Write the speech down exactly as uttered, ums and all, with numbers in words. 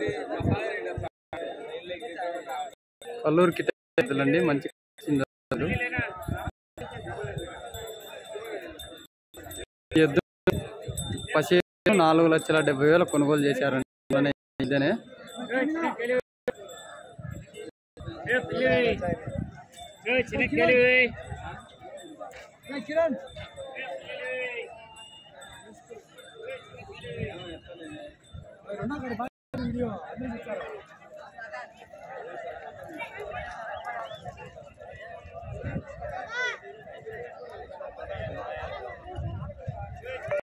Kalluru kit ఎద్దులండి, మంచి ఎద్దు పసి నాలుగు లక్షల డెబ్బై వేలు కొనుగోలు చేశారండి. ఇదేనే వీడియో